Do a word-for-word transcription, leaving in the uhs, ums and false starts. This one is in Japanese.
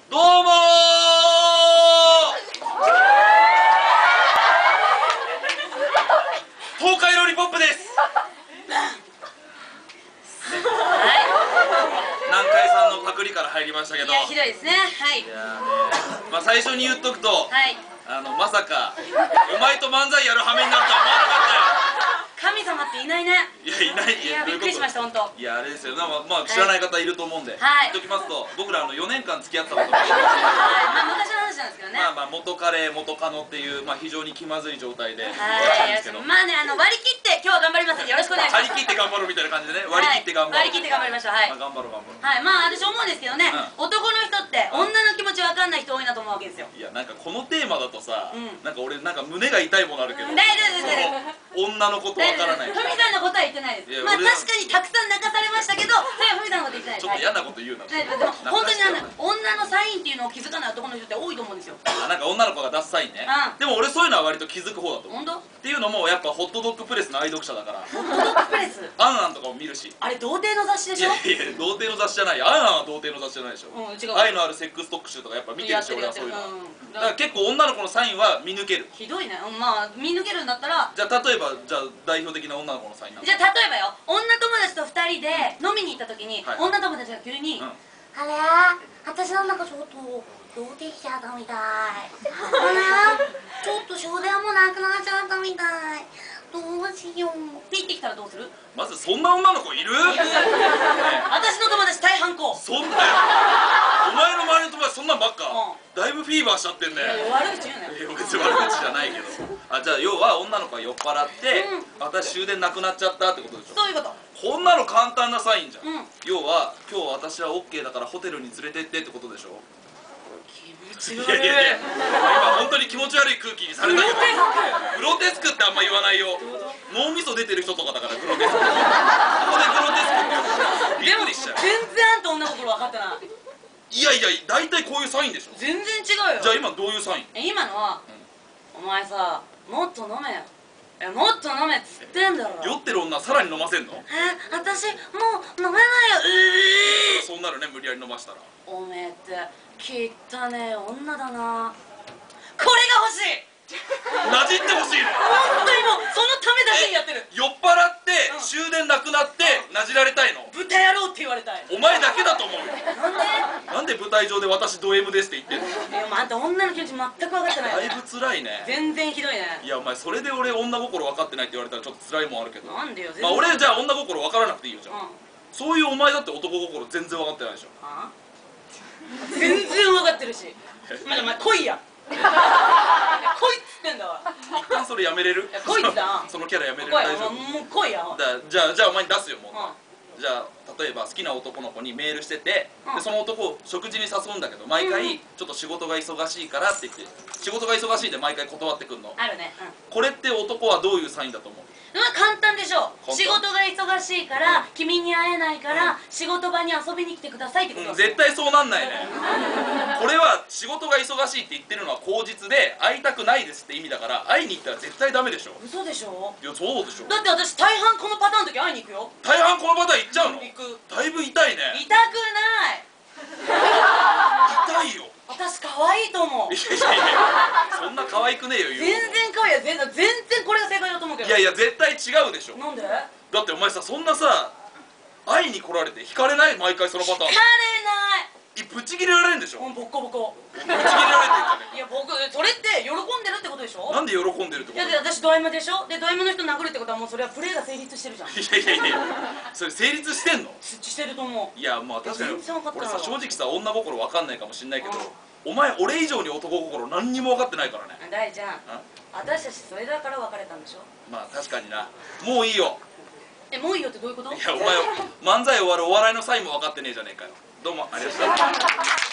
どうもー東海ロリポップです。南海さんのパクリから入りましたけど、 いやひどいですね。はい。 いやね、まあ最初に言っとくと、 はい、 あのまさかお前と漫才やる羽目になるとは思わなかったよ。 神様っていないね。 いやいない。 いやびっくりしました本当。 いやあれですよ。まあまあ知らない方いると思うんで、 はい、 言っときますと、僕らあのよねんかん付き合ったことがある。 はい、まあ昔の話なんですけどね。 まあまあ元彼元カノっていうまあ非常に気まずい状態でやっはい、 たんですけど、 まあね、あの割り切って今日は頑張ります。よろしくお願いします。 張り切って頑張ろうみたいな感じでね、割り切って頑張ろう。 割り切って頑張りましょう。はい。 まあ頑張ろう頑張ろう。 はい、まあ私思うんですけどね、男の人って女の気持ちわかんない人多いなと思うわけですよ。 いやなんかこのテーマだとさ、 うん、 なんか俺なんか胸が痛いものあるけど、 大丈夫です。 女のことわからない。 ふみさんのことは言ってないです。まあ確かにたくさん泣かされましたけど、それはふみさんのこと言ってないです。 ちょっと嫌なこと言うな。 でも本当にあの女のサインっていうのを気づかない男の人って多いと思うんですよ。 あ、なんか女の子が出すサインね。でも俺そういうのは割と気づく方だと思う。 本当？ っていうのもやっぱホットドッグプレスの愛読者だから。 ホットドッグプレス？ アンアンとかも見るし。 あれ童貞の雑誌でしょ？ いやいや童貞の雑誌じゃないよ。アンアンは童貞の雑誌じゃないでしょ。 うん、違う。 愛のあるセックス特集とかやっぱ見てるし、俺はそういうの。だから結構女の子のサインは見抜ける。 ひどいね。まあ見抜けるんだったら、 じゃあ例えばじゃあ代表的な女の子のサインなんじゃあ例えばよ、女友達とふたりで飲みに行った時に、女友達が急に「あれ私なんだかちょっと童貞きちゃったみたい」「あれちょっと終電もなくなっちゃったみたい、どうしよう」って言ってきたらどうする？ まずそんな女の子いる？ 私の友達大反抗。 そんなよ。お前の周りの友達そんなんばっか。だいぶフィーバーしちゃってんね。 悪口言うね。 別に悪口じゃないけど。あ、じゃあ要は女の子が酔っ払って私終電なくなっちゃったってことでしょ。 そういうこと。 こんなの簡単なサインじゃん。要は今日私は オーケー だからホテルに連れてってってことでしょ。 気持ち悪い。 いやいやいや、今本当に気持ち悪い空気にされたけど、グロテスクってあんま言わないよ。脳みそ出てる人とかだからグロテスク。ここでグロテスクってびっくりしちゃう。 全然あんた女心分かったな。 いやいや、大体こういうサインでしょ。 全然違うよ。 じゃあ今どういうサイン？ え、今のは、お前さ、もっと飲めよ。え、もっと飲めっつってんだろ。 酔ってる女さらに飲ませんの？ え、私もう飲めないよ。 ええ、そうなるね、無理やり飲ましたら。 おめえって汚ねえ女だな。これが欲しい。 なじってほしいの。 本当にもうそのためだけにやってる。 酔っ払って終電なくなってなじられたいの？ 豚野郎って言われたい。 お前だけだと思うよ。 なんで？ なんで舞台上で私ド M ですって言ってんの？ いや、あんた女の気持ち全く分かってないよね。 だいぶ辛いね。 全然ひどいね。 いやお前それで俺女心分かってないって言われたらちょっと辛いもんあるけど。 なんでよ。 まあ俺じゃあ女心分からなくていいよ。じゃあそういうお前だって男心全然分かってないでしょ。 全然分かってるし。まだお前来いや。来いっつってんだわ。 一旦それやめれる？ 来いっつったな。 そのキャラやめれる？ 来い大丈夫？ もう来いや。 じゃあじゃあお前に出すよもう。じゃあ例えば好きな男の子にメールしてて、でその男を食事に誘うんだけど毎回ちょっと仕事が忙しいからって言って仕事が忙しいで毎回断ってくんの。 あるね。 これって男はどういうサインだと思う？ まあ簡単でしょう。仕事が忙しいから君に会えないから仕事場に遊びに来てくださいってこと。 絶対そうなんないね。これは仕事が忙しいって言ってるのは口実で会いたくないですって意味だから会いに行ったら絶対ダメでしょ。 嘘でしょ。 いやそうでしょ。 だって私大半このパターンの時会いに行くよ。 大半このパターン行っちゃうの？ 行く。 だいぶ痛いね。 痛くない。 痛いよ。 私可愛いと思う。 いやいやいや、そんな可愛くねえよ。 全然可愛い。全然全然これが正解だと思うけど。 いやいや絶対違うでしょ。 なんで？ だってお前さそんなさ会いに来られて惹かれない？毎回そのパターン。 惹かれない。 ぶち切れられるんでしょ。 ボッコボコ。 ぶち切れられてんじゃねえ。 いや僕それって喜んでるってことでしょ。 なんで喜んでるってこと？ いやで私ド M でしょ。でド M の人殴るってことはもうそれはプレーが成立してるじゃん。いやいやいやそれ成立してんの？ してると思う。 いやまあ確かに俺さ正直さ女心分かんないかもしんないけど、お前俺以上に男心何にも分かってないからね。 大ちゃん、私たちそれだから別れたんでしょ。 まあ確かにな。もういいよ。 え、もういいよってどういうこと？ いやお前漫才終わるお笑いのサインも分かってねえじゃねえかよ。どうもありがとうございました。